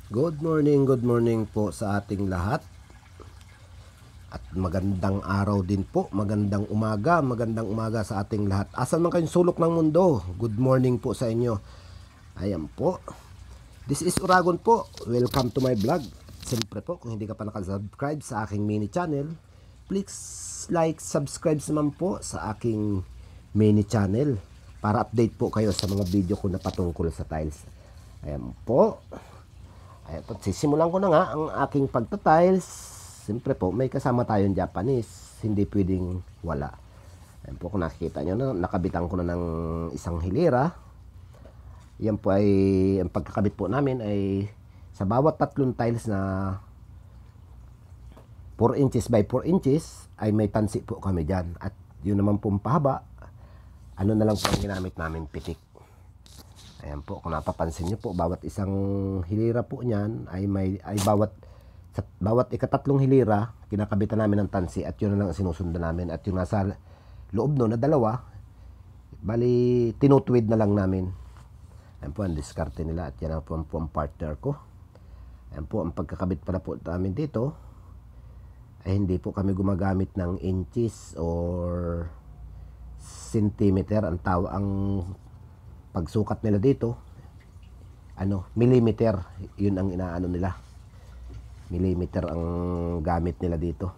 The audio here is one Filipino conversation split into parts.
Good morning po sa ating lahat. At magandang araw din po, magandang umaga sa ating lahat. Asan man kayong sulok ng mundo, good morning po sa inyo. Ayan po. This is Uragon po. Welcome to my vlog. Siyempre po, kung hindi ka pa nakasubscribe sa aking mini channel, please like, subscribe naman po sa aking mini channel para update po kayo sa mga video ko na patungkol sa tiles. Ayan po. Ayan po, sisimulan ko na nga ang aking pagta-tiles. Siyempre po, may kasama tayong Japanese. Hindi pwedeng wala. Ayan po, kung nakikita nyo na, nakabitan ko na ng isang hilera. Yan po ay, ang pagkakabit po namin ay sa bawat tatlong tiles na 4 inches by 4 inches ay may tansi po kami dyan. At yun naman po pahaba, ano na lang po ang ginamit namin, pitik. Ayan po, kung napapansin nyo po, bawat isang hilera po niyan ay bawat ikatatlong hilera, kinakabitan namin ng tansi at yun na lang sinusundan namin. At yung nasa loob no na dalawa, bali tinutwid na lang namin. Ayan po ang diskarte nila at yan po ang partner ko. Ayan po, ang pagkakabit pala po namin dito ay hindi po kami gumagamit ng inches or centimeter. Ang pagsukat nila dito, millimeter, yun ang inaano nila. Millimeter ang gamit nila dito.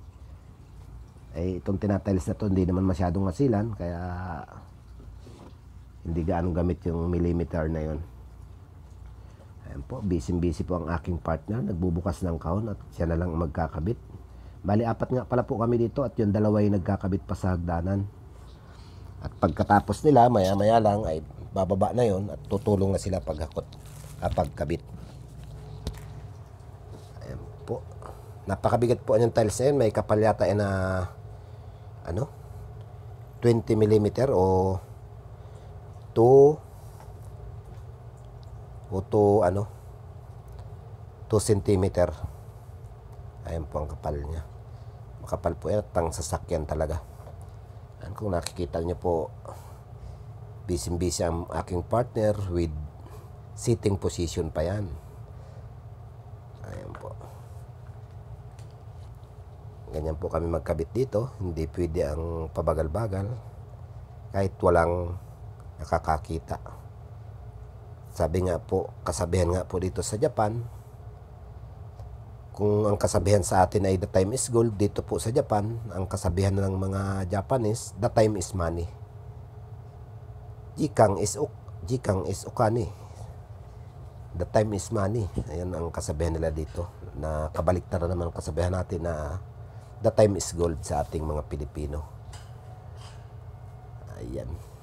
Eh, itong tinatiles na to, hindi naman masyadong masilan, kaya hindi gaano gamit yung millimeter na yun. Ayan po, busy po ang aking partner, nagbubukas ng kahon at siya na lang magkakabit. Bali, 4 nga pala po kami dito at yung dalawa ay nagkakabit pa sa hagdanan. At pagkatapos nila, maya-maya lang ay bababa na yon at tutulong na sila pagkabit. Ayan po. Napakabigat po yung tiles na yun. May kapal yata na 20 mm o 2 cm. Ayan po ang kapal niya. Makapal po yan at pang sasakyan talaga. Ayan, kung nakikita niyo po, busy ang aking partner with sitting position pa yan. Ayan po. Ganyan po kami magkabit dito. Hindi pwede ang pabagal-bagal kahit walang nakakakita. Sabi nga po, kasabihan nga po dito sa Japan, kung ang kasabihan sa atin ay the time is gold, dito po sa Japan, ang kasabihan ng mga Japanese, the time is money. Jikang is ukani. The time is money. Ayan ang kasabihan nila dito. Na kabaliktaran naman ang kasabihan natin na the time is gold sa ating mga Pilipino. Ayan.